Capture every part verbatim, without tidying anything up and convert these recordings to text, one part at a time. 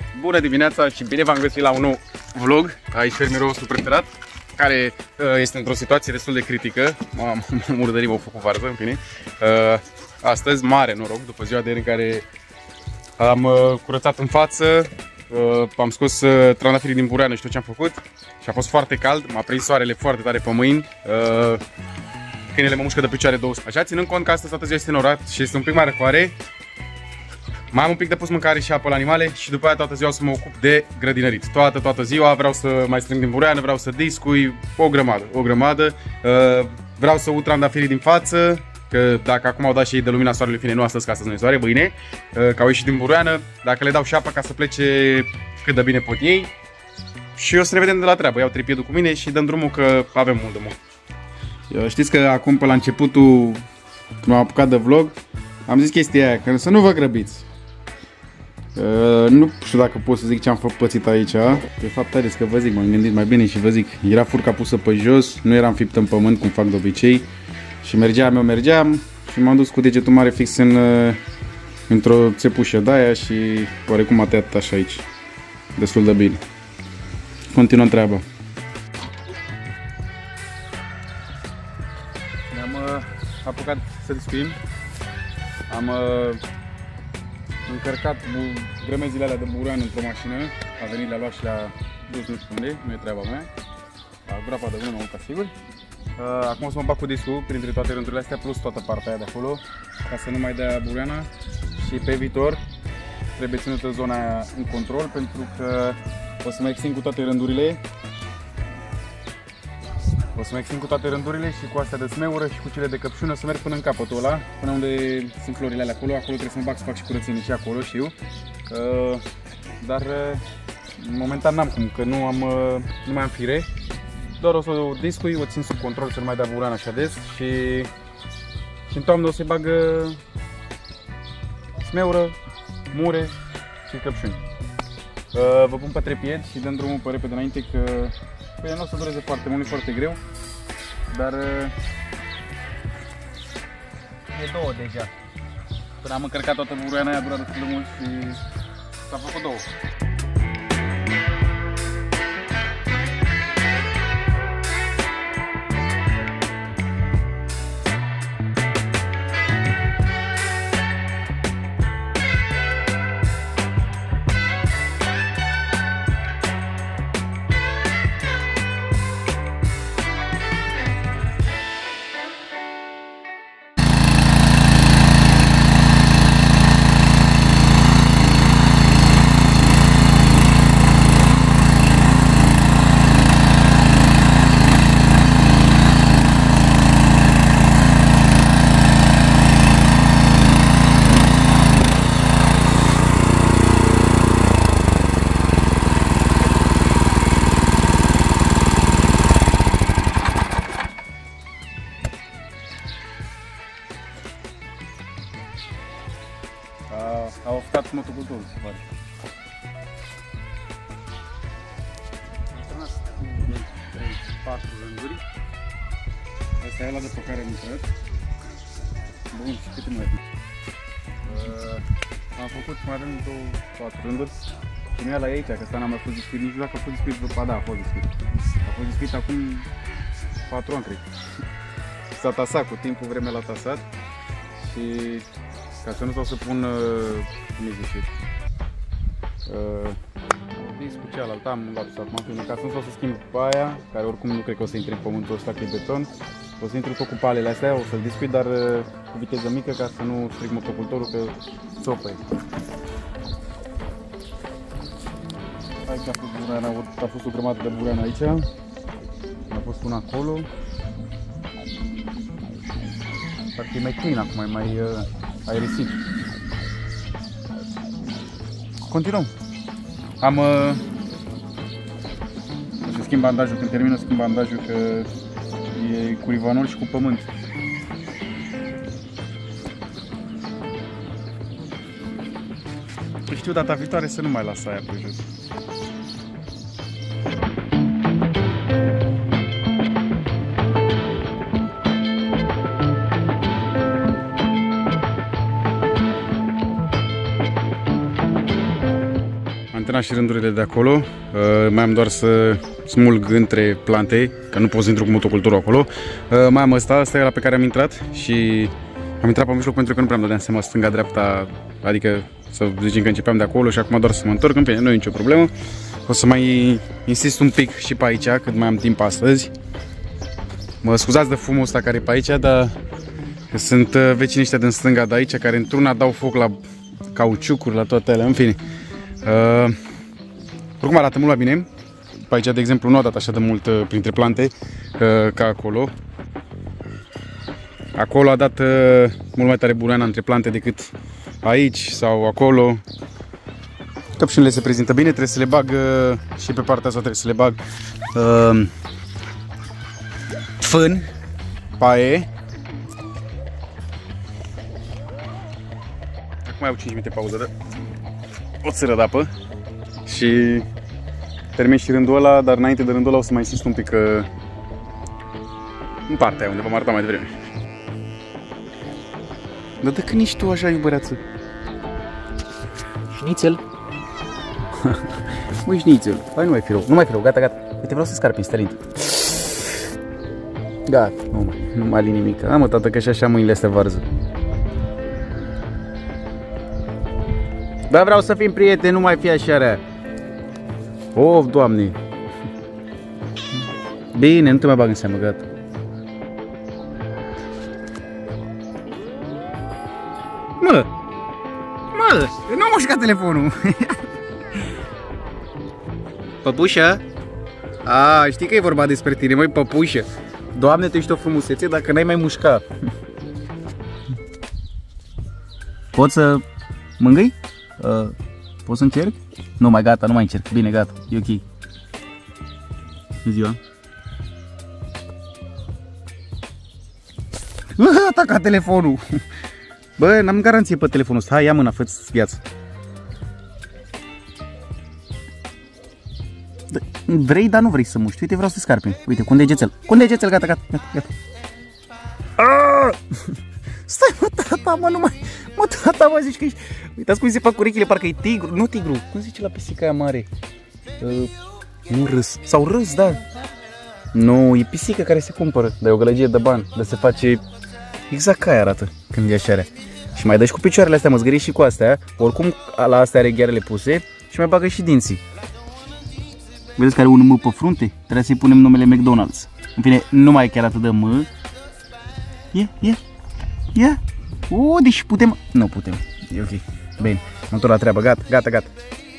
Bună dimineața și bine v-am găsit la un nou vlog. Aici fermierul nostru preferat, care uh, este într-o situație destul de critică. M-am murdărit, m-au făcut varză, în fine. Uh, astăzi, mare noroc, după ziua de ieri în care am uh, curățat în față, uh, am scos uh, trandafirii din bureană și tot ce am făcut. Și a fost foarte cald, m-a prins soarele foarte tare pe mâini. Uh, câinele mă mușcă de picioare două. Așa, ținând cont că astăzi toată ziua este norat și este un pic mai răcoare, mai am un pic de pus mâncare și apă la animale și după aia toată ziua o să mă ocup de grădinărit. Toată, toată ziua vreau să mai strâng din bureană, vreau să discui, o grămadă, o grămadă. Uh, vreau să ud trandafirii din față, că dacă acum au dat și ei de lumina soarelui, fine, nu astăzi, că astăzi nu e soare, mâine, uh, că au ieșit din bureană, dacă le dau și apă ca să plece cât de bine pot ei. Și o să ne vedem de la treabă, iau tripiedul cu mine și dăm drumul că avem mult de mult. Știți că acum pe la începutul, când m-am apucat de vlog, am zis chestia aia, că să nu vă grăbiți. Uh, nu știu dacă pot să zic ce am pățit aici. De fapt, haideți că vă zic, m-am gândit mai bine și vă zic. Era furca pusă pe jos, nu era înfiptă în pământ cum fac de obicei. Și mergeam, eu mergeam și m-am dus cu degetul mare fix în, într-o țepușă de aia și oarecum a tăiat așa aici. Destul de bine. Continuăm treaba. Ne-am uh, apucat să discuim. Am uh, încărcat grămezile alea de burean într-o mașină. A venit, le-a luat și le-a dus nu știu unde, nu e treaba mea. La groapa de mână, mă uit sigur. Uh, acum o să mă bag cu discul printre toate rândurile astea, plus toată partea aia de acolo, ca să nu mai dea bureana. Și pe viitor trebuie ținută zona aia în control, pentru că o să mă extind cu toate rândurile. O să mă extind cu toate rândurile și cu astea de smeură și cu cele de căpșună, să merg până în capătul ăla, până unde sunt florile alea acolo. Acolo trebuie să mă bag să fac și curățenie și acolo, știu. Uh, dar uh, momentan n-am cum, că nu, am, uh, nu mai am fire. Doar o să o discui, o țin sub control să nu mai dea burean așa des și, și în toamnă o să-i bag uh, smeură, mure și căpșuni. Uh, vă pun pe trepied și dăm drumul pe repede înainte, că păi nu o să dureze foarte mult, e foarte greu, dar e două deja. Până am încărcat toată bureana aia, a durat destul de mult și s-a făcut două. A oftat motocultorul, se pare. Am tras trei patru rânduri. Asta e ăla de pe care am intrat. Bun, și câte mai avem? Uh, am făcut mai avem două, patru rânduri. Și mi-a la aici, că ăsta n-am mai fost discuit, nici dacă a fost discuit, ba da, a fost discuit. A fost discuit acum patru ani, cred. S-a tasat cu timpul, vremea l-a tasat. Și ca să nu stau să pun, cum îi zice, uh, dis cu cealaltă, am luat acum, ca să nu stau să schimb aia, care oricum nu cred că o să intre în pământul ăsta, că e beton. O să intru tot cu palele astea, o să-l discuit, dar uh, cu viteză mică, ca să nu stric motocultorul, că țopă e. Aici a fost bureana, a fost o grămadă de bureană aici, a fost una acolo. Parcă e mai clean acum, e mai uh, aerisit. Continuăm. Am uh, să schimb bandajul, când termin o schimb bandajul, că e cu rivanol și cu pământ. Știu data viitoare să nu mai las aia pe jos. terminat și rândurile de acolo. Uh, mai am doar să smulg între plante, că nu pot să intru cu motocultorul acolo. Uh, mai am ăsta, ăsta e ăla pe care am intrat și am intrat pe mijloc pentru că nu prea îmi dădeam seama stânga-dreapta, adică să zicem că începeam de acolo și acum doar să mă întorc. În fine, nu e nicio problemă. O să mai insist un pic și pe aici, cât mai am timp astăzi. Mă scuzați de fumul ăsta care e pe aici, dar sunt vecinii ăștia din stânga de aici care într-una dau foc la cauciucuri, la toate alea, în fine. Uh, oricum arată mult mai bine. Pe aici, de exemplu, nu a dat așa de mult uh, printre plante uh, ca acolo. Acolo a dat uh, mult mai tare buleana între plante decât aici sau acolo. Căpșunile se prezintă bine, trebuie să le bag uh, și pe partea asta trebuie să le bag uh, fân, paie. Acum mai au cinci minute pauză, da? O țără de apă și termin și rândul ăla, dar înainte de rândul ăla o să mai insist un pic uh, în partea aia unde v-am arătat mai devreme. Dar de când ești tu așa, iubăreață? Șnițel. Măi, șnițel. Hai, nu mai fi rău. Nu mai fi rău. Gata, gata. Uite, vreau să scarpi, Stelin. Gata. Nu mai. Nu mai ali nimic. Am, mă, tată, că și așa mâinile astea varză. Da, vreau să fim prieteni, nu mai fi așa rea. Of, Doamne. Bine, nu te mai bag în seamă, gata. Mă! Mă! Nu am mușcat telefonul! Păpușă? A, știi că e vorba despre tine, măi, păpușă. Doamne, tu ești o frumusețe dacă n-ai mai mușca. Pot să mângâi? Uh, pot să încerc? Nu, mai gata, nu mai încerc. Bine, gata, e ok. Ziua. A atacat telefonul. Bă, n-am garanție pe telefonul ăsta. Hai, ia mâna, fă-ți viață. Vrei, dar nu vrei să muști. Uite, vreau să scarpi. Uite, cu un degețel. Cu un degețel, gata, gata, gata, gata. Stai, mă, tata, mă, nu mai... Mă, tata, mă, zici că ești... Uitați cum se fac urechile, parcă e tigru. Nu tigru, cum zice la pisica aia mare? Uh, nu râs. Sau râs, da. Nu, e pisica care se cumpără. Dar e o gălăgie de bani. Dar se face... Exact ca aia arată când e așa. Și mai dă și cu picioarele astea, mă zgâri și cu astea. Oricum, la astea are ghearele puse. Și mai bagă și dinții. Vedeți că are un M pe frunte? Trebuie să-i punem numele McDonald's. În fine, nu mai e chiar atât de M. Ia, ia, ia. O, deci putem... Nu putem. E ok. Bine, am tot la treabă. Gata, gata, gata.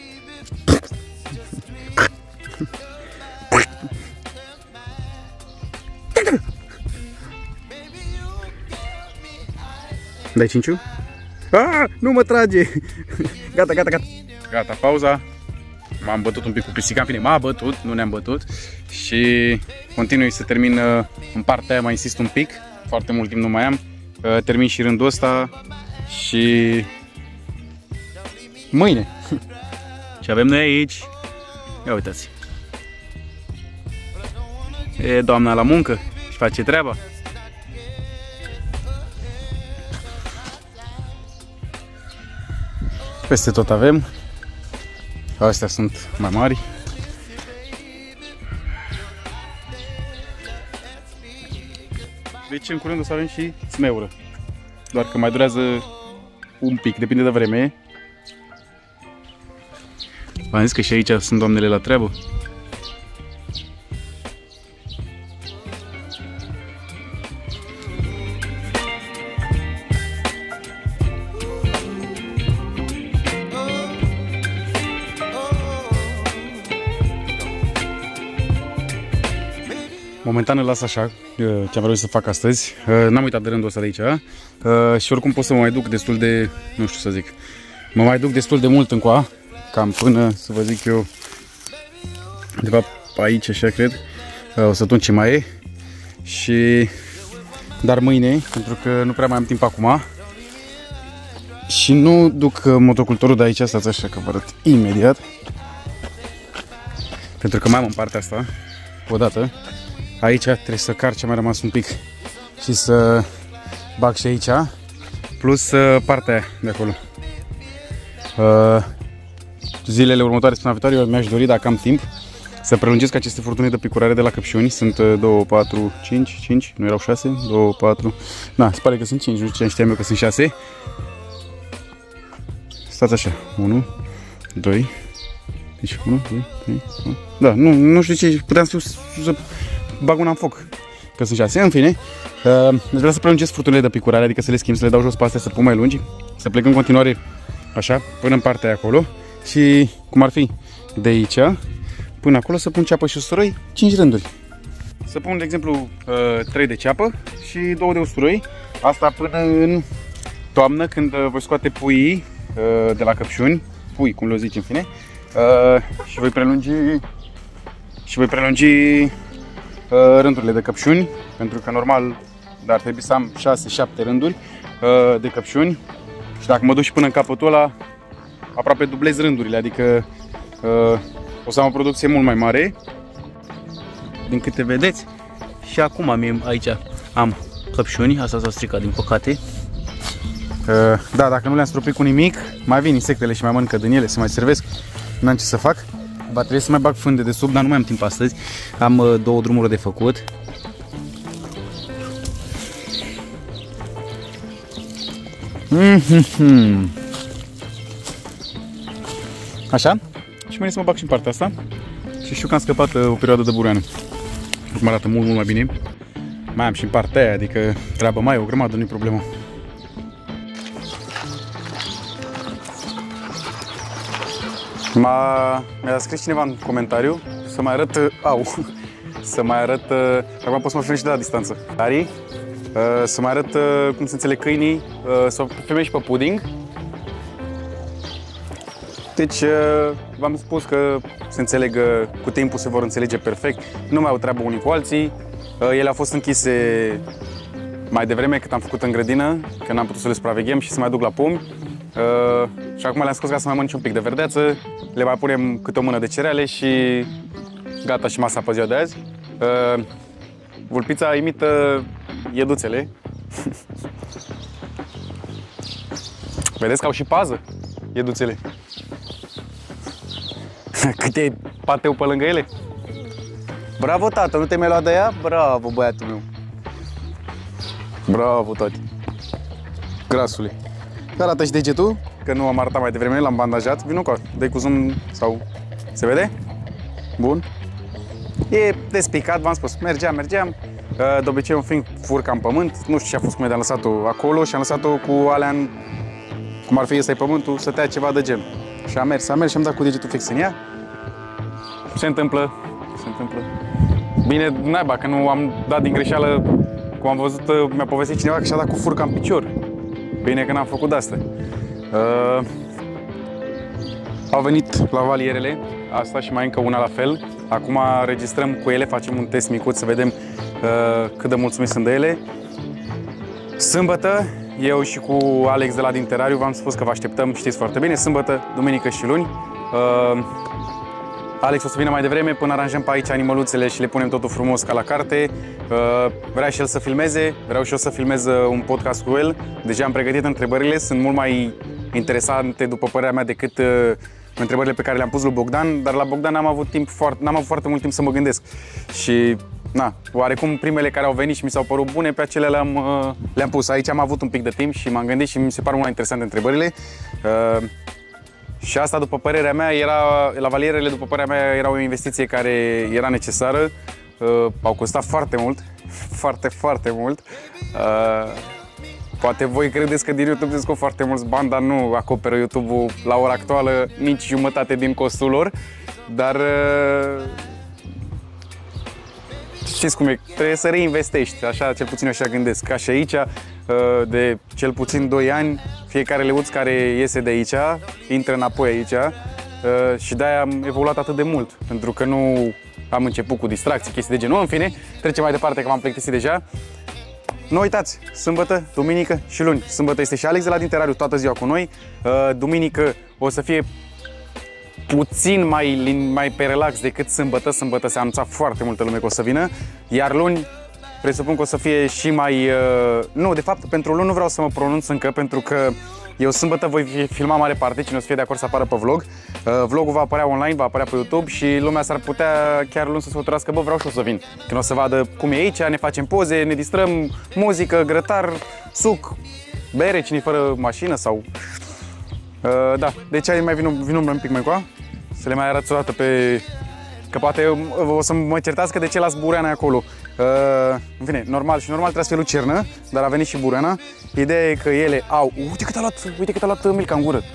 Dai cinciu? Ah, nu mă trage! Gata, gata, gata. Gata, pauza. M-am bătut un pic cu pisica, în fine, m-a bătut, nu ne-am bătut. Și continui să termin în partea aia, mai insist un pic. Foarte mult timp nu mai am. Termin și rândul ăsta. Și mâine. Ce avem noi aici? Ia uitați. E doamna la muncă și face treaba. Peste tot avem. Astea sunt mai mari. Deci în curând o să avem și smeură. Doar că mai durează un pic, depinde de vreme. V-am zis că și aici sunt doamnele la treabă. Momentan îl las așa, ce am vrut să fac astăzi. N-am uitat de rândul ăsta de aici. Și oricum pot să mă mai duc destul de, nu știu să zic, mă mai duc destul de mult încoa, cam până, să vă zic eu, de fapt aici așa cred, o să tunci mai e. Și, dar mâine, pentru că nu prea mai am timp acum, și nu duc motocultorul de aici, stați așa că vă arăt imediat, pentru că mai am în partea asta, odată. Aici trebuie să car ce a mai rămas un pic și să bag și aici, plus partea aia de acolo. Uh, zilele următoare, săptămâna viitoare, eu mi-aș dori, dacă am timp, să prelungesc aceste furtune de picurare de la căpșuni. Sunt doi, patru, cinci, cinci, nu erau șase, doi, patru, na, se pare că sunt cinci, nu știu ce știam eu că sunt șase. Stați așa, unu, doi, deci unu, doi, trei, patru, da, nu, nu știu ce, puteam să, să bag una în foc, că sunt șase, în fine. Uh, vreau să prelungesc furtunile de picurare, adică să le schimb, să le dau jos pe astea, să pun mai lungi, să plec în continuare așa, până în partea aia acolo și cum ar fi de aici până acolo să pun ceapă și usturoi, cinci rânduri. Să pun, de exemplu, trei de ceapă și două de usturoi, asta până în toamnă, când voi scoate puii de la căpșuni, pui, cum le zici, în fine, și voi prelungi și voi prelungi rândurile de căpșuni, pentru că normal ar trebui să am șase șapte rânduri de căpșuni și dacă mă duc și până în capătul ăla, aproape dublez rândurile, adică o să am o producție mult mai mare, din câte vedeți. Și acum am aici am căpșuni, asta s-a stricat din păcate. Da, dacă nu le-am stropit cu nimic, mai vin insectele și mai mănâncă din ele, se mai servesc, n-am ce să fac. Va trebui să mai bag fânde de sub, dar nu mai am timp astăzi. Am două drumuri de făcut. Mm-hmm. Așa. Și mâine să mă bag și în partea asta. Și știu că am scăpat o perioadă de bureană. Acum arată mult, mult mai bine. Mai am și în partea aia, adică treabă mai e o grămadă, nu-i problemă. Mi-a scris cineva în comentariu să mai arăt, au, să mai arăt, acum pot să mă filmez și de la distanță, Ari, să mai arăt cum se înțeleg câinii, să o filmez și pe pudding. Deci v-am spus că se înțeleg, cu timpul se vor înțelege perfect, nu mai au treabă unii cu alții. Ele au fost închise mai devreme cât am făcut în grădină, că n-am putut să le supraveghem și să mai duc la pomi. Uh, și acum le-am scos ca să mai mănânci un pic de verdeață, le mai punem câte o mână de cereale și gata și masa pe ziua de azi. Uh, vulpița imită ieduțele. Vedeți că au și pază ieduțele. Cât e pateu pe lângă ele. Bravo, tată, nu te mai luat de ea? Bravo, băiatul meu. Bravo, tati. Grasule. Arată și degetul, că nu am arătat mai devreme, l-am bandajat. Vino cu dai cu zoom sau... Se vede? Bun. E despicat, v-am spus. Mergeam, mergeam. De obicei un fiind furca în pământ. Nu știu ce a fost cum e, de-am lăsat-o acolo și am lăsat-o cu alea în... Cum ar fi ăsta-i pământul, stătea ceva de gen. Și am mers, am mers și am dat cu degetul fix în ea. Se întâmplă, se întâmplă. Bine, naiba, că nu am dat din greșeală, cum am văzut, mi-a povestit cineva că și-a dat cu furca în picior. Bine că n-am făcut de-astea. Uh, au venit la valierele, asta și mai încă una la fel. Acum registrăm cu ele, facem un test micuț să vedem uh, cât de mulțumiți sunt de ele. Sâmbătă, eu și cu Alex de la din Terariu v-am spus că vă așteptăm, știți foarte bine, sâmbătă, duminică și luni. Uh, Alex o să vină mai devreme până aranjăm pe aici animăluțele și le punem totul frumos ca la carte. Uh, vrea și el să filmeze, vreau și eu să filmez un podcast cu el. Deja am pregătit întrebările, sunt mult mai interesante după părerea mea decât uh, întrebările pe care le-am pus lui Bogdan, dar la Bogdan n-am avut timp foarte, n-am avut foarte mult timp să mă gândesc. Și na, oarecum primele care au venit și mi s-au părut bune, pe acelea le-am uh, le-am pus. Aici am avut un pic de timp și m-am gândit și mi se par mult mai interesante întrebările. Uh, Și asta, după părerea mea, era, la valierele, după părerea mea, era o investiție care era necesară. Uh, au costat foarte mult, foarte, foarte mult. Uh, poate voi credeți că din YouTube se scot foarte mulți bani, dar nu acoperă YouTube-ul la ora actuală nici jumătate din costul lor. Dar uh, știți cum e, trebuie să reinvestești, așa, cel puțin așa gândesc. Ca și aici, de cel puțin doi ani, fiecare leuț care iese de aici, intră înapoi aici și de-aia am evoluat atât de mult, pentru că nu am început cu distracții, chestii de genul. În fine, trecem mai departe că m-am plictisit deja. Nu uitați, sâmbătă, duminică și luni. Sâmbătă este și Alex de la din Terariu toată ziua cu noi. Duminică o să fie puțin mai, mai pe relax decât sâmbătă. Sâmbătă se anunța foarte multă lume că o să vină. Iar luni presupun că o să fie și mai... Uh, nu, de fapt, pentru luni nu vreau să mă pronunț încă, pentru că Eu sâmbătă voi filma mare parte, cine o să fie de acord să apară pe vlog. Uh, vlogul va apărea online, va apărea pe YouTube și lumea s-ar putea chiar luni să se hotărască, bă, vreau și o să vin. Când o să vadă cum e aici, ne facem poze, ne distrăm, muzică, grătar, suc, bere, cine fără mașină sau... Uh, da, deci ai mai vin, vin un pic mai coa, să le mai arăt o dată pe... Că poate o să mă certați că de ce las bureana acolo. Uh, în fine, normal și normal trebuie să fie lucernă, dar a venit și bureana. Ideea e că ele au... Uite cât a luat, uite cât a luat Milka în gură.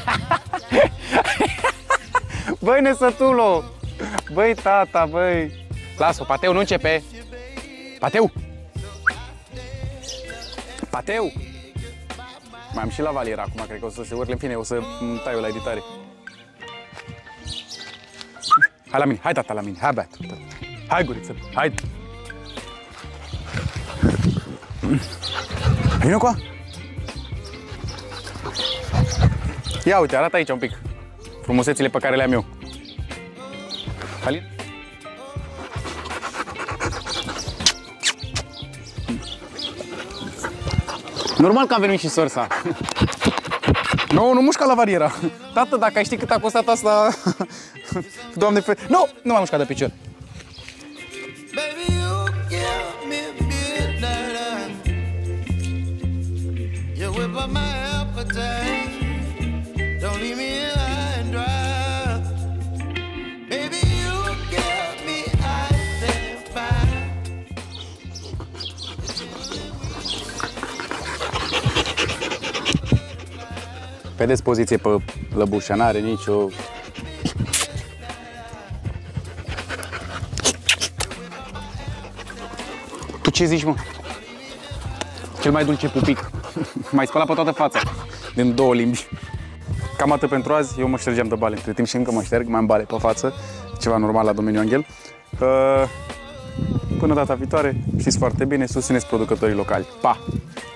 Băi, nesătulo! Băi, tata, băi! Las-o, Pateu, nu începe! Pateu! Pateu! Mai am și lavaliera acum, cred că o să se urle. În fine, o să tai eu la editare. Hai la mine, hai tata la mine, hai băiat. Hai guriță, hai. Vino cu. Ia uite, arată aici un pic frumusețile pe care le am eu. Halin? Normal că a venit și sorsa. Nu, nu mușca la variera. Tată, dacă ai ști cât a costat asta... Doamne fe... Nu, nu m-am mușcat de picior. Vedeți poziție pe lăbușă, n-are nicio... Tu ce zici, mă? Cel mai dulce pupic. M-ai spălat pe toată fața, din două limbi. Cam atât pentru azi, eu mă ștergeam de bale între timp și încă mă șterg, mai am bale pe față, ceva normal la domeniul Anghel. Până data viitoare, știți foarte bine, susțineți producătorii locali. Pa!